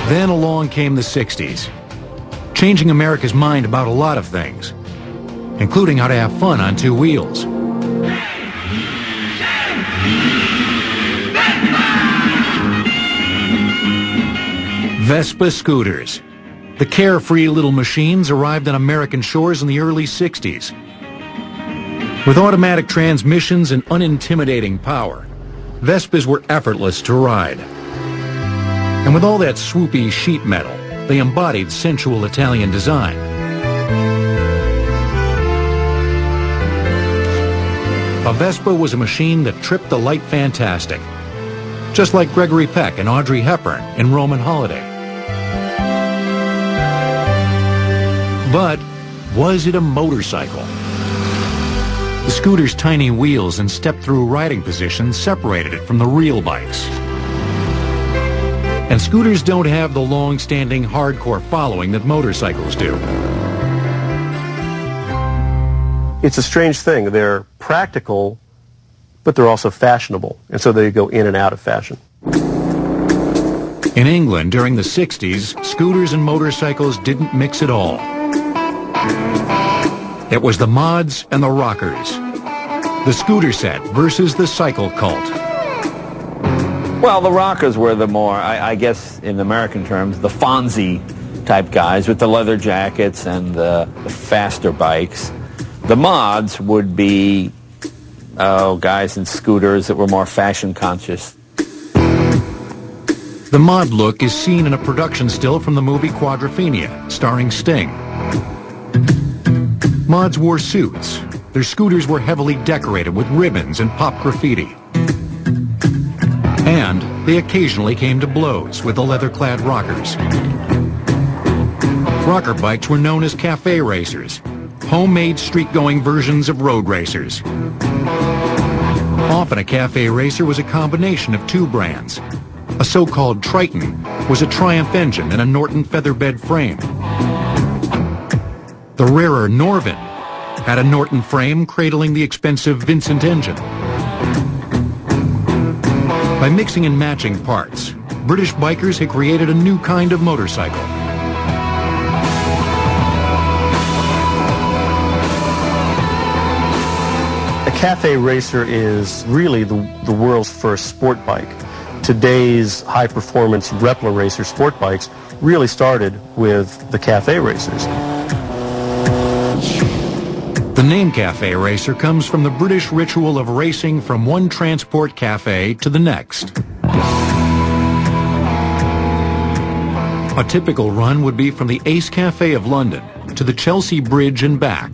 Then along came the 60s, changing America's mind about a lot of things, including how to have fun on two wheels. Vespa scooters. The carefree little machines arrived on American shores in the early 60s. With automatic transmissions and unintimidating power, Vespas were effortless to ride. And with all that swoopy sheet metal, they embodied sensual Italian design. A Vespa was a machine that tripped the light fantastic, just like Gregory Peck and Audrey Hepburn in Roman Holiday. But was it a motorcycle? The scooter's tiny wheels and step-through riding position separated it from the real bikes. And scooters don't have the long-standing hardcore following that motorcycles do. It's a strange thing. They're practical, but they're also fashionable, and so they go in and out of fashion. In England during the 60s, scooters and motorcycles didn't mix at all. It was the mods and the rockers. The scooter set versus the cycle cult. Well, the rockers were the more, I guess in American terms, the Fonzie type guys with the leather jackets and the faster bikes. The mods would be guys in scooters that were more fashion conscious. The mod look is seen in a production still from the movie Quadrophenia, starring Sting. Mods wore suits. Their scooters were heavily decorated with ribbons and pop graffiti. And they occasionally came to blows with the leather-clad rockers. Rocker bikes were known as cafe racers, homemade street-going versions of road racers. Often a cafe racer was a combination of two brands. A so-called Triton was a Triumph engine and a Norton featherbed frame. The rarer Norvin had a Norton frame cradling the expensive Vincent engine. By mixing and matching parts, British bikers had created a new kind of motorcycle. A cafe racer is really the world's first sport bike. Today's high-performance Repla racer sport bikes really started with the cafe racers. The name cafe racer comes from the British ritual of racing from one transport cafe to the next. A typical run would be from the Ace Cafe of London to the Chelsea Bridge and back.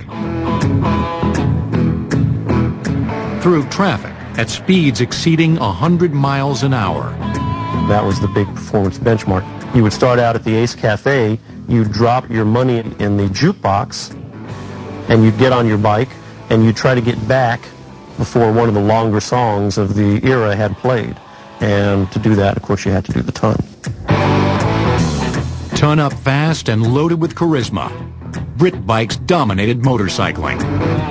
Through traffic at speeds exceeding 100 miles an hour. That was the big performance benchmark. You would start out at the Ace Cafe, you'd drop your money in the jukebox, and you'd get on your bike, and you'd try to get back before one of the longer songs of the era had played. And to do that, of course, you had to do the ton. Ton up fast and loaded with charisma. Brit bikes dominated motorcycling.